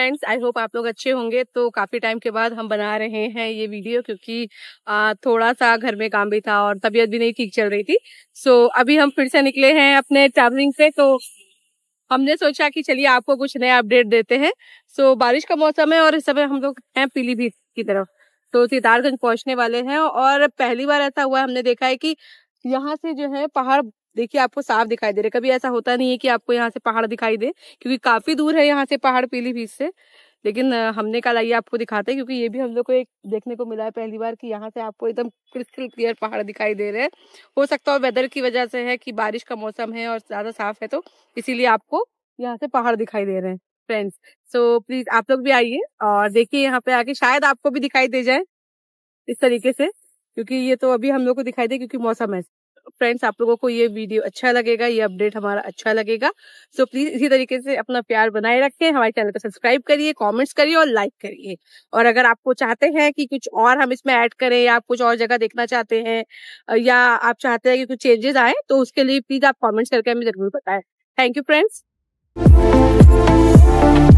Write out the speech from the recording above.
Friends, I hope आप लोग अच्छे होंगे। तो काफी टाइम के बाद हम बना रहे हैं ये वीडियो, क्योंकि थोड़ा सा घर में काम भी था और तबीयत भी नहीं ठीक चल रही थी। सो अभी हम फिर से निकले हैं अपने ट्रैवलिंग से, तो हमने सोचा कि चलिए आपको कुछ नया अपडेट देते हैं। सो बारिश का मौसम है और इस समय हम लोग हैं पीलीभीत की तरफ, तो सितारगंज पहुंचने वाले हैं। और पहली बार ऐसा हुआ है, हमने देखा है कि यहाँ से जो है पहाड़ देखिए आपको साफ दिखाई दे रहे। कभी ऐसा होता नहीं है कि आपको यहाँ से पहाड़ दिखाई दे, क्योंकि काफी दूर है यहाँ से पहाड़ पीलीभीत से। लेकिन हमने कल आइए आपको दिखाते हैं, क्योंकि ये भी हम लोग को एक देखने को मिला है पहली बार कि यहाँ से आपको एकदम क्रिस्टल क्लियर पहाड़ दिखाई दे रहे हैं। हो सकता है वेदर की वजह से है कि बारिश का मौसम है और ज्यादा साफ है, तो इसीलिए आपको यहाँ से पहाड़ दिखाई दे रहे हैं फ्रेंड्स। सो प्लीज आप लोग भी आइए और देखिए, यहाँ पे आके शायद आपको भी दिखाई दे जाए इस तरीके से, क्योंकि ये तो अभी हम लोग को दिखाई दे क्योंकि मौसम है। फ्रेंड्स, आप लोगों को ये वीडियो अच्छा लगेगा, ये अपडेट हमारा अच्छा लगेगा। सो प्लीज इसी तरीके से अपना प्यार बनाए रखें, हमारे चैनल को सब्सक्राइब करिए, कमेंट्स करिए और लाइक करिए। और अगर आपको चाहते हैं कि कुछ और हम इसमें ऐड करें, या आप कुछ और जगह देखना चाहते हैं, या आप चाहते हैं कि कुछ चेंजेस आए, तो उसके लिए प्लीज आप कॉमेंट्स करके हमें जरूर बताएं। Thank you friends.